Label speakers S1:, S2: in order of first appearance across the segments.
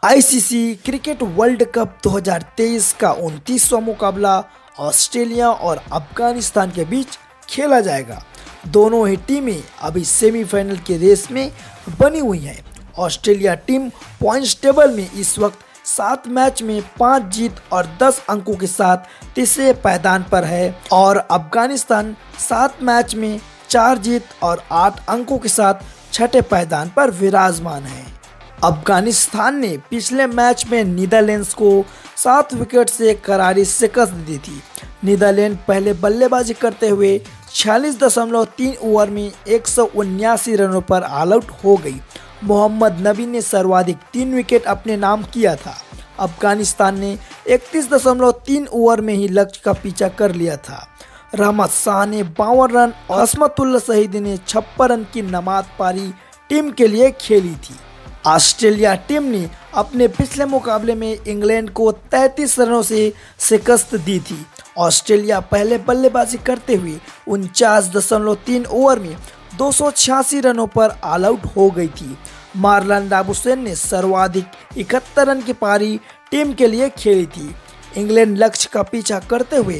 S1: ICC cricket world cup 2023 का 29वां मुकाबला Australia और अफगानिस्तान के बीच खेला जाएगा। दोनों ही टीमें अभी सेमीफाइनल के रेस में बनी हुई हैं। ऑस्ट्रेलिया टीम पॉइंट्स टेबल में इस वक्त 7 मैच में 5 जीत और 10 अंकों के साथ तीसरे पायदान पर है और अफगानिस्तान 7 मैच में 4 जीत और 8 अंकों के साथ छठे पायदान पर विराजमान है। अफगानिस्तान ने पिछले मैच में नीदरलैंड्स को 7 विकेट से करारी शिकस्त दी थी। नीदरलैंड पहले बल्लेबाजी करते हुए 46.3 ओवर में 179 रनों पर ऑल आउट हो गई। मोहम्मद नबी ने सर्वाधिक 3 विकेट अपने नाम किया था। अफगानिस्तान ने 31.3 ओवर में ही लक्ष्य का पीछा कर लिया था। रहमत शाह ने 52 रन और असमतुल्ला शहीदी ने 56 रन की नमाज पारी टीम के लिए खेली थी। ऑस्ट्रेलिया टीम ने अपने पिछले मुकाबले में इंग्लैंड को 33 रनों से शिकस्त दी थी। ऑस्ट्रेलिया पहले बल्लेबाजी करते हुए 49.3 ओवर में 286 रनों पर ऑल आउट हो गई थी। मार्लन लाबुशेन ने सर्वाधिक 71 रन की पारी टीम के लिए खेली थी। इंग्लैंड लक्ष्य का पीछा करते हुए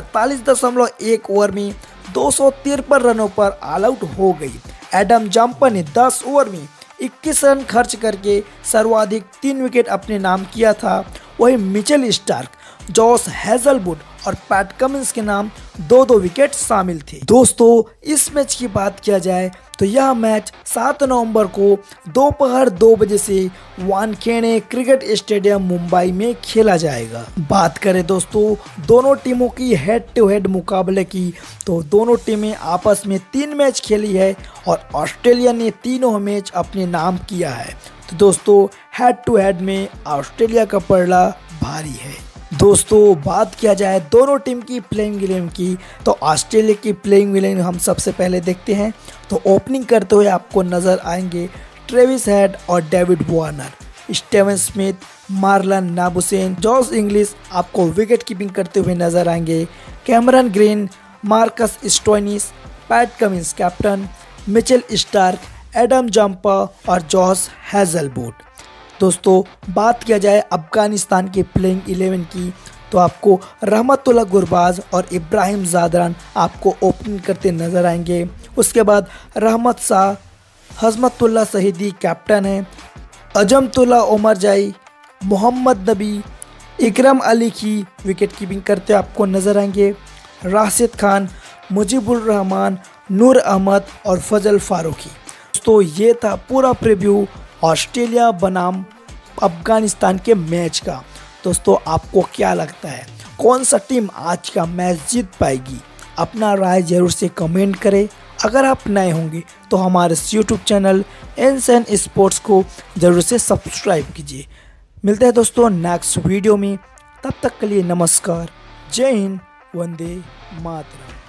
S1: 48.1 ओवर में 253 रनों पर ऑल आउट हो गई। एडम जम्पर ने 10 ओवर में 21 रन खर्च करके सर्वाधिक 3 विकेट अपने नाम किया था। वहीं मिचेल स्टार्क, जॉश हेजलवुड और पैट कमिंस के नाम 2-2 विकेट शामिल थे। दोस्तों, इस मैच की बात किया जाए तो यह मैच 7 नवंबर को दोपहर 2 बजे से वानखेड़े क्रिकेट स्टेडियम मुंबई में खेला जाएगा। बात करें दोस्तों दोनों टीमों की हेड टू हेड मुकाबले की, तो दोनों टीमें आपस में 3 मैच खेली है और ऑस्ट्रेलिया ने तीनों मैच अपने नाम किया है। तो दोस्तों हेड टू हेड में ऑस्ट्रेलिया का पलड़ा भारी है। दोस्तों बात किया जाए दोनों टीम की प्लेइंग 11 की, तो ऑस्ट्रेलिया की प्लेइंग 11 हम सबसे पहले देखते हैं। तो ओपनिंग करते हुए आपको नजर आएंगे ट्रेविस हेड और David Warner, Steven Smith, Marlon Labuschagne, Josh Inglis आपको विकेट कीपिंग करते हुए नजर आएंगे। Cameron Green, Marcus Stoinis, Pat Cummins captain, Mitchell Starc, Adam Zampa और जॉश हेजलवुड। दोस्तों बात किया जाए अफगानिस्तान की प्लेइंग 11 की, तो आपको रहमतुल्लाह गुरबाज और इब्राहिम ज़ादरान आपको ओपनिंग करते नजर आएंगे। उसके बाद रहमत शाह, हजमतुल्ला शहीदी कैप्टन है, अजमतुल्ला ओमरजाई, मोहम्मद नबी, इकरम अली की विकेट कीपिंग करते आपको नजर आएंगे। राशिद खान, मुजीबुर रहमान, नूर अहमद और फजल फारूकी। दोस्तों ये था पूरा प्रीव्यू ऑस्ट्रेलिया बनाम अफगानिस्तान के मैच का। दोस्तों आपको क्या लगता है कौन सा टीम आज का मैच जीत पाएगी? अपना राय जरूर से कमेंट करें। अगर आप नए होंगे तो हमारे YouTube चैनल एनएन स्पोर्ट्स को जरूर से सब्सक्राइब कीजिए। मिलते हैं दोस्तों नेक्स्ट वीडियो में, तब तक के लिए नमस्कार, जय हिंद, वंदे मातरम।